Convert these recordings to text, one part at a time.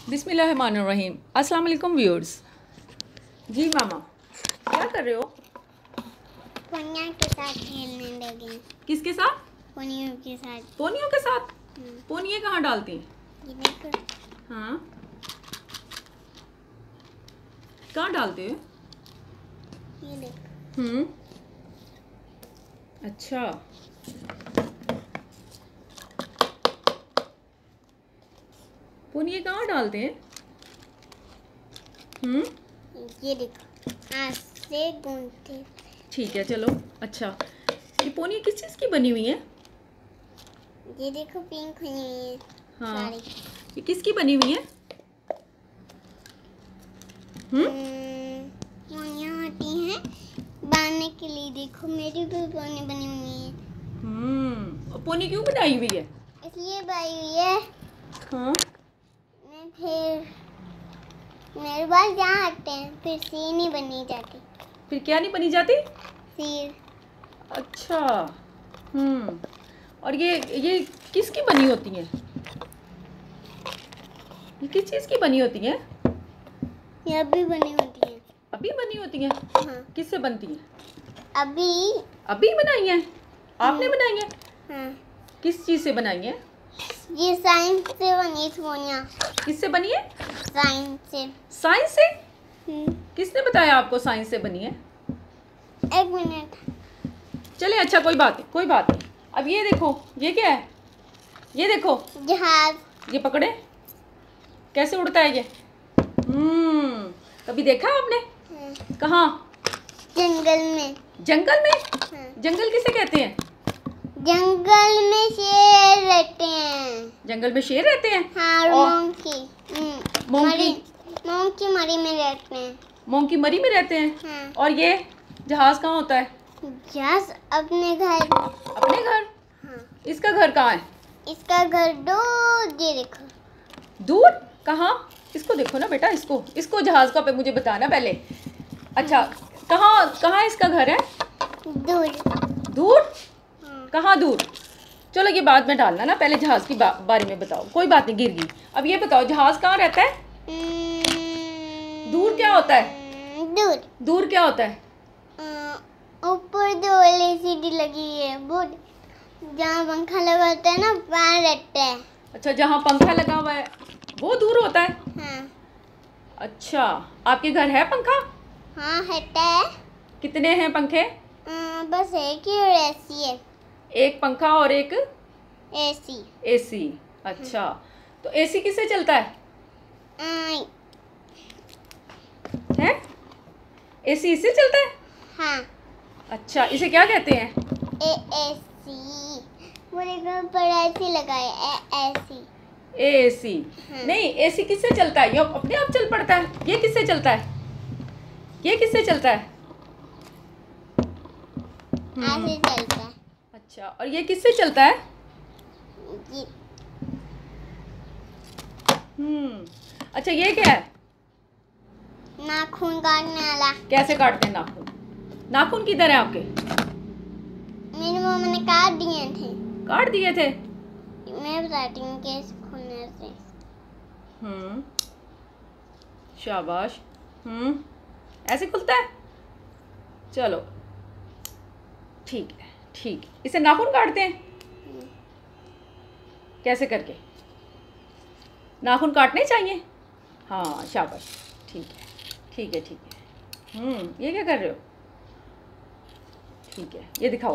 बिस्मिल्लाहिर्रहमानिर्रहीम। अस्सलाम वालेकुम व्यूअर्स। जी मामा क्या कर रहे हो? पोनिया के साथ खेलने लगे। किसके साथ? पोनियों के साथ। पोनियों के साथ? पोनिये कहाँ डालती हैं? ये देखो। हाँ, कहाँ डालते हो? ये देखो। अच्छा, पोनिये कहाँ डालते हैं? ये देखो, हाथ से गूंथते। ठीक है, चलो। अच्छा, ये पोनिये किस चीज़ की बनी हुई है? ये देखो, पिंक हुई है। हाँ, सारी। ये किसकी बनी हुई है? पोनियाँ होती हैं बांधने के लिए। देखो, मेरी भी पोनी बनी हुई है। और पोनी क्यों बनाई हुई है? इसलिए बनाई हुई है। हाँ, फिर मेरे बाल जहाँ हटते हैं फिर सी नहीं बनी जाती। फिर क्या नहीं बनी जाती? सिर। अच्छा। और ये किसकी बनी होती हैं? ये किस चीज़ की बनी होती हैं? ये अभी बनी होती है। अभी बनी होती हैं? हाँ। किससे बनती हैं? अभी बनाई हैं? आपने बनाई हैं? हाँ। किस चीज़ से बनाई हैं? ये साइंस से बनी पोनियाँ। किससे बनी है? साइंस से। साइंस से? किसने बताया आपको साइंस से बनी है? एक मिनट। चले, अच्छा, कोई बात नहीं। अब ये देखो, ये क्या है? ये देखो, जहाज। ये पकड़े, कैसे उड़ता है ये? कभी देखा आपने? कहाँ? जंगल में। जंगल में? हाँ। जंगल किसे कहते हैं? जंगल में शेर रहते हैं। जंगल में शेर रहते हैं? हाँ, और मोंकी मरी में रहते हैं। मोंकी मरी में रहते हैं? हाँ। और ये जहाज कहाँ होता है? जहाज अपने घर। अपने घर? हाँ। इसका घर कहाँ है? इसका घर दूर। ये देखो। दूर? कहाँ? इसको देखो ना बेटा, इसको जहाज का पे मुझे बताना पहले। अच्छा, कहाँ इसका घर है? दूर? कहाँ दूर? चलो, ये बाद में डालना ना, पहले जहाज की बारे में बताओ। कोई बात नहीं, गिर गई। अब ये बताओ, जहाज कहाँ रहता है? दूर क्या होता है? दूर क्या होता है? ऊपर दो एलसीडी लगी है, बहुत जहाँ पंखा लगा होता है ना, वहाँ रहता है। अच्छा, जहाँ पंखा लगा हुआ है वो दूर होता है? हाँ। अच्छा, आपके घर है पंखा? हाँ, रहता है। कितने हैं पंखे? बस एक ही और एसी है। एक पंखा और एक एसी। अच्छा, तो एसी किससे चलता है? एसी इससे चलता है? हाँ। अच्छा, इसे क्या कहते हैं? एसी। मेरे घर पर एसी लगा है। एसी। हाँ। नहीं, एसी किससे चलता है? ये अपने आप चल पड़ता है। ये किससे चलता है? ऐसे चलता है। अच्छा, और ये किससे चलता है? ये अच्छा, ये क्या है? नाखून काटने वाला। कैसे काटते हैं नाखून? नाखून किधर है आपके? मेरी मम्मा ने काट दिए थे। काट दिए थे? मैं बताती हूँ कैसे खुलने से। शाबाश। ऐसे खुलता है? चलो, ठीक है। इसे नाखून काटते हैं? कैसे करके? नाखून काटने चाहिए? हाँ, शाबाश। ठीक है। ये क्या कर रहे हो? ठीक है, ये दिखाओ।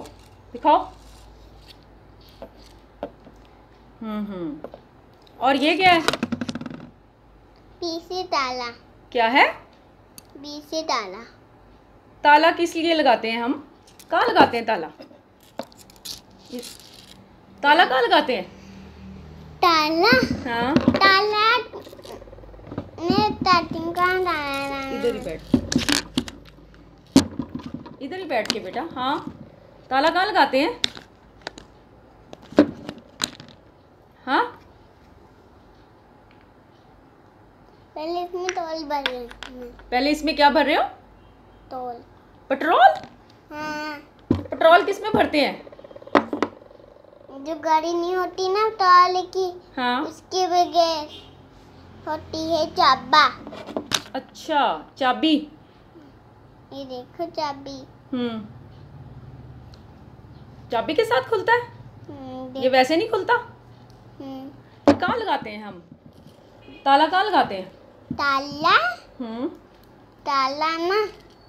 और ये क्या है? पीछे ताला। क्या है? पीछे ताला। ताला किस लिए लगाते हैं हम? कहाँ लगाते हैं ताला? ताला कहाँ लगाते हैं? ताला। हाँ, ताला मैं बताती हूँ कहाँ डालना है। इधर ही बैठ के बेटा। हाँ, ताला कहाँ लगाते हैं? हाँ, पहले इसमें तौल भर रही हूँ। पहले इसमें क्या भर रहे हो? तौल। पेट्रोल? हाँ। पेट्रोल किस में भरते हैं? जो गाड़ी नहीं होती ना तौल की। हाँ, उसके बगैर। होती है चाबा। अच्छा, चाबी। ये देखो चाबी। चाबी के साथ खुलता है? ये वैसे नहीं खुलता? कहाँ लगाते हैं हम? ताला कहाँ लगाते हैं? ताला ताला ना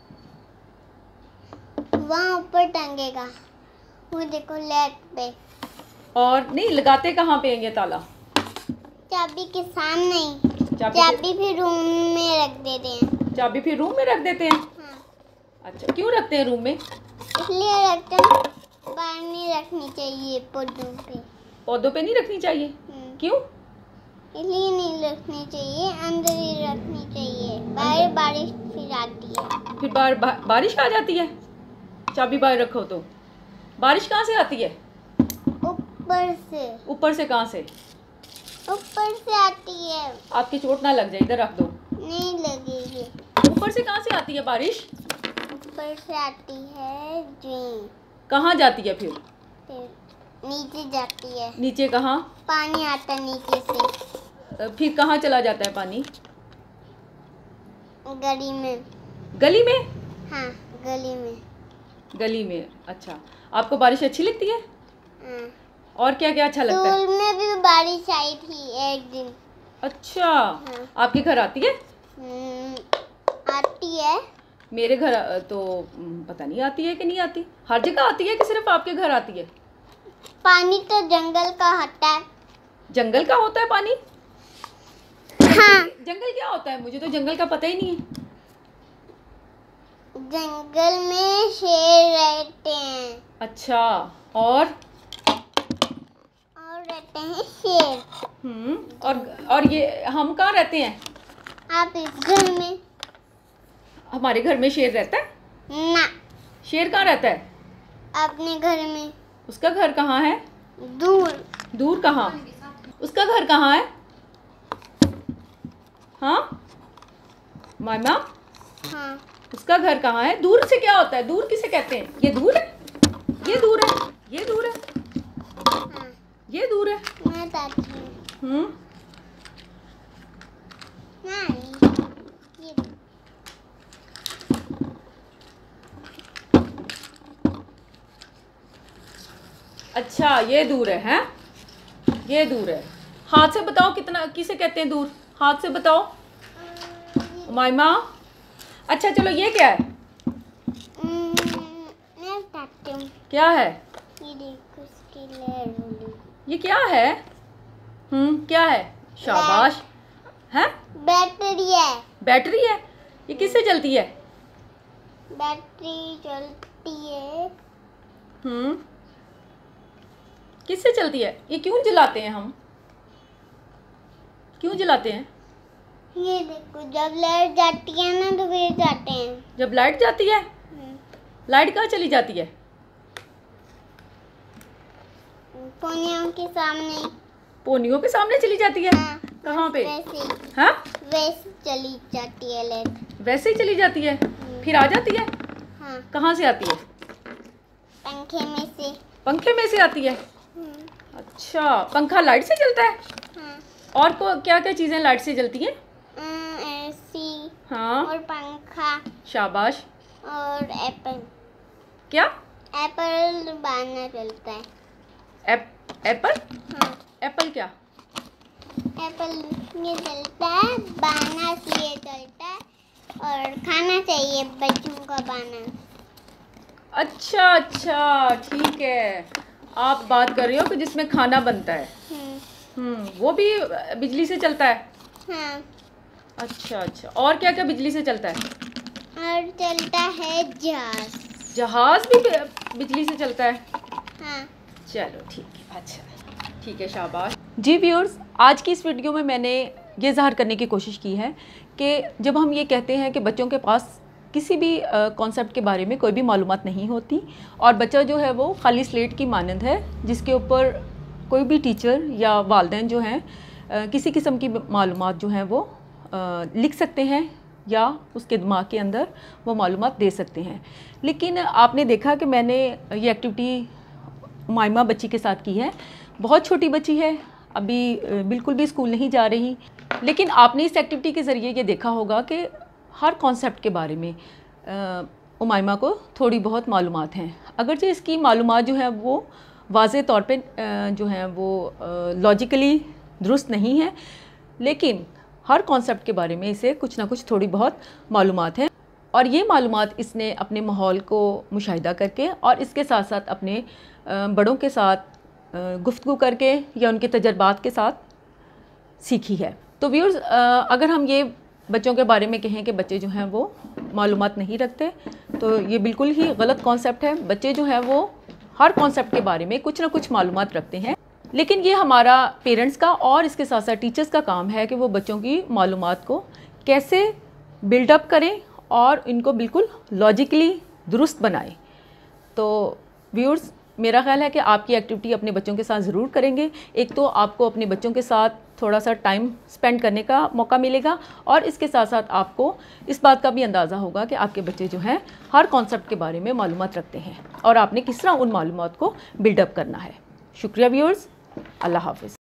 वहाँ ऊपर टंगेगा, वो देखो लेट पे। और नहीं, लगाते कहाँ पे हैं ये ताला? चाबी के सामने ही। चाबी फिर रूम में रख देते हैं। चाबी फिर रूम में रख देते हैं? हाँ। अच्छा, क्यों रखते हैं रूम में? इसलिए रखते हैं, बाहर नहीं रखनी चाहिए पौधों पे। पौधों पे नहीं रखनी चाहिए? क्यों? इसलिए नहीं रखनी चाहिए, अंदर ही रखनी चाहिए। बाहर बारिश फिर आती है। फिर बारिश आ जाती है? चाबी बाहर रखो तो बारिश कहाँ से आती है? ऊपर से। ऊपर से कहाँ से? ऊपर से आती है। आपकी चोट ना लग जाए, इधर रख दो। नहीं लगेगी। ऊपर से कहाँ से आती है बारिश? ऊपर से आती है जी। कहाँ जाती है फिर नीचे जाती है। नीचे कहाँ? पानी आता है नीचे से। फिर कहाँ चला जाता है पानी? गली में। गली में? हाँ, गली में। गली में। अच्छा, आपको बारिश अच्छी लगती है? हाँ। और क्या क्या अच्छा लगता है? स्कूल में भी बारिश आई थी एक दिन। अच्छा। हाँ। आपके घर आती है? आती है। मेरे घर तो पता नहीं आती है कि नहीं आती। हर जगह आती है कि सिर्फ आपके घर आती है? पानी तो जंगल का होता है। जंगल का होता है पानी? हाँ। जंगल क्या होता है? मुझे तो जंगल का पता ही नहीं है। जंगल में शेर रहते हैं। अच्छा, और रहते हैं शेर। और ये हम कहाँ रहते हैं? आप इस घर में। हमारे घर में शेर रहता है? ना। शेर कहाँ रहता है? अपने घर में। उसका घर कहाँ है? दूर। दूर कहाँ? उसका घर कहाँ है? हाँ मामा? हाँ। उसका घर कहाँ है? दूर से क्या होता है? दूर किसे कहते हैं? ये दूर है? ये दूर है? ये दूर है? हाँ। ये दूर है? मैं बताती हूँ। ये अच्छा, ये दूर है, हैं? ये दूर है। हाथ से बताओ कितना, किसे कहते हैं दूर? हाथ से बताओ माइमा। अच्छा चलो, ये क्या है? मैं बताती हूँ। क्या है? ये देखो, इसकी लहर। ये क्या है? क्या है? शाबाश। है? बैटरी है। बैटरी है? ये किससे चलती है? बैटरी चलती है। किससे चलती है? ये क्यों जलाते हैं हम? क्यों जलाते हैं? ये देखो, जब लाइट जाती है ना तो फिर जाते हैं। जब लाइट जाती है? लाइट कहाँ चली जाती है? पोनियों के सामने। पोनियों के सामने चली जाती है? हाँ, कहाँ पे? वैसे। हाँ? वैसे चली जाती है लाइट। वैसे ही चली जाती है? फिर आ जाती है? हाँ। कहाँ से आती है? पंखे में से। पंखे में से आती है? अच्छा, पंखा लाइट से चलता है? हाँ। और क्या क्या चीज़ें लाइट से जलती हैं? एसी। हाँ। और पंखा। शाबाश। और एप्पल। क्या? एप्पल बाना चलता है। एप्पल? हाँ। एप्पल क्या? एप्पल ये चलता है, बाना से चलता है, और खाना चाहिए बच्चों का बाना। अच्छा अच्छा, ठीक है। आप बात कर रही हो कि जिसमें खाना बनता है। वो भी बिजली से चलता है? हाँ। अच्छा अच्छा, और क्या क्या बिजली से चलता है? और चलता है जहाज। जहाज भी बिजली से चलता है? हाँ। चलो ठीक है। अच्छा ठीक है, शाबाश। जी व्यूअर्स, आज की इस वीडियो में मैंने ये ज़ाहिर करने की कोशिश की है कि जब हम ये कहते हैं कि बच्चों के पास किसी भी कॉन्सेप्ट के बारे में कोई भी मालूमात नहीं होती और बच्चा जो है वो खाली स्लेट की मानंद है जिसके ऊपर कोई भी टीचर या वालिदैन जो हैं किसी किस्म की मालूमात जो हैं वो लिख सकते हैं या उसके दिमाग के अंदर वो मालूमात दे सकते हैं। लेकिन आपने देखा कि मैंने ये एक्टिविटी माइमा बच्ची के साथ की है। बहुत छोटी बच्ची है, अभी बिल्कुल भी स्कूल नहीं जा रही, लेकिन आपने इस एक्टिविटी के ज़रिए ये देखा होगा कि हर कॉन्सेप्ट के बारे में उमाइमा को थोड़ी बहुत मालूमात हैं। अगरचे इसकी मालूमात जो है वो वाज़े तौर पे जो है वो लॉजिकली दुरुस्त नहीं है, लेकिन हर कॉन्सेप्ट के बारे में इसे कुछ ना कुछ थोड़ी बहुत मालूमात हैं और ये मालूमात इसने अपने माहौल को मुशाहिदा करके और इसके साथ साथ अपने बड़ों के साथ गुफ्तगू करके या उनके तजर्बात के साथ सीखी है। तो व्यूअर्स, अगर हम ये बच्चों के बारे में कहें कि बच्चे जो हैं वो मालूमात नहीं रखते, तो ये बिल्कुल ही गलत कॉन्सेप्ट है। बच्चे जो हैं वो हर कॉन्सेप्ट के बारे में कुछ ना कुछ मालूमात रखते हैं, लेकिन ये हमारा पेरेंट्स का और इसके साथ साथ टीचर्स का काम है कि वो बच्चों की मालूमात को कैसे बिल्डअप करें और इनको बिल्कुल लॉजिकली दुरुस्त बनाएं। तो व्यूअर्स, मेरा ख्याल है कि आपकी एक्टिविटी अपने बच्चों के साथ ज़रूर करेंगे। एक तो आपको अपने बच्चों के साथ थोड़ा सा टाइम स्पेंड करने का मौका मिलेगा और इसके साथ साथ आपको इस बात का भी अंदाज़ा होगा कि आपके बच्चे जो हैं हर कॉन्सेप्ट के बारे में मालूमात रखते हैं और आपने किस तरह उन मालूमात को बिल्डअप करना है। शुक्रिया व्यूअर्स, अल्लाह हाफ़िज़।